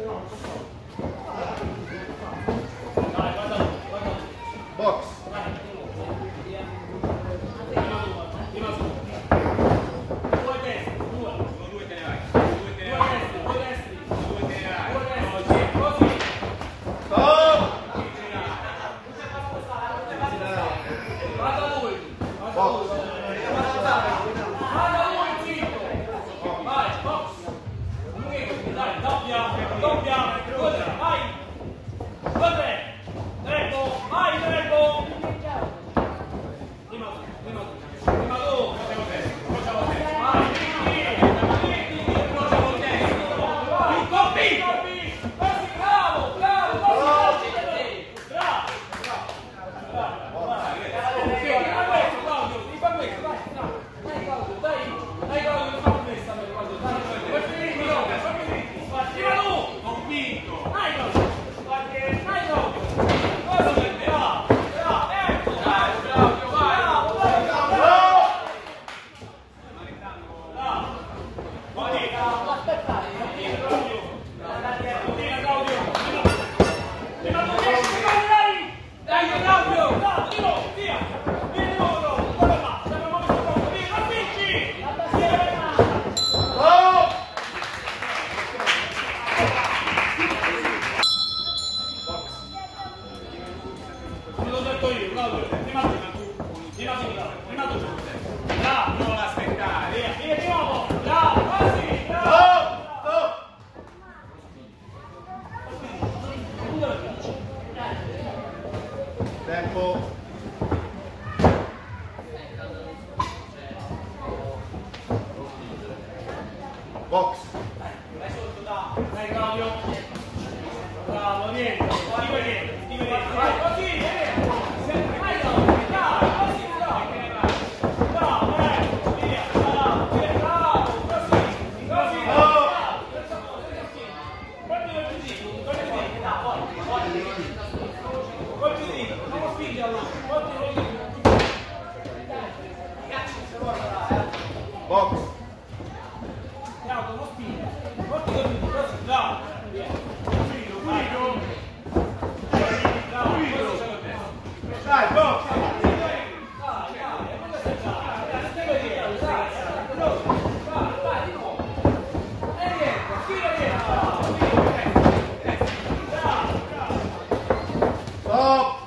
Box. Tempo. Box. Vai sotto, dai Claudio. Bravo, niente. Stiva dietro. Vai così, sempre. Vai Claudio, dai, così, bravo. Bravo, via, bravo, così. Guarda così, dai, forti. Non spingerlo. Box. Bravo, non spingi. Forti così, bravo. Dai, box. Stop.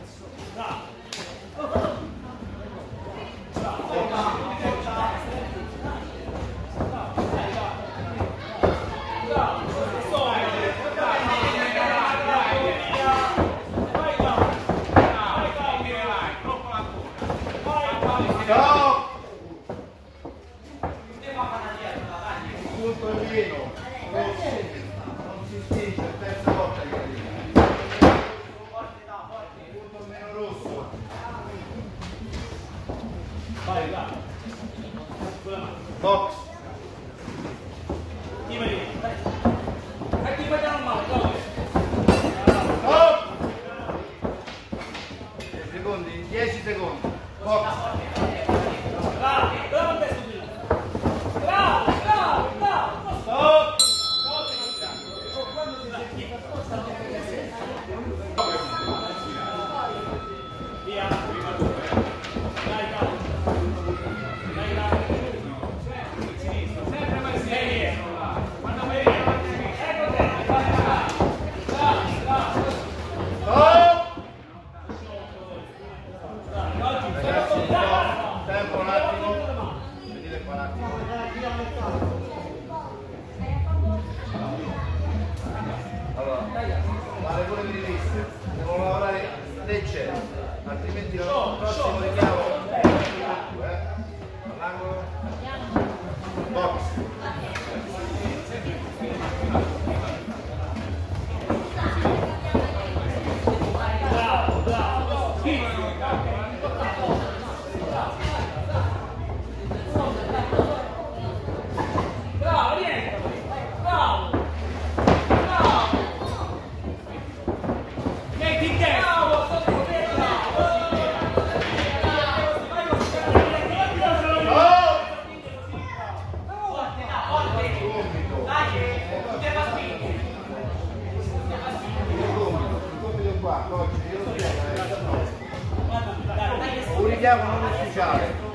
Punto pieno, rosso, non si spinge, terza volta che arriva. Punto meno rosso. Vai, là. Box. Ti facciamo male, Claudio. Stop. Secondi, 10 secondi. Box. Bravo, bravo testo qui. Bravo. Stop. Via. Dai, Claudio. Sempre mai serio. Quando vai ecco te. Stop. Tempo un attimo. Vedete qua un attimo. Allora, vale pure per i riviste. Devono lavorare leggero, altrimenti il prossimo richiamo all'angolo. Box. diagono non ufficiale.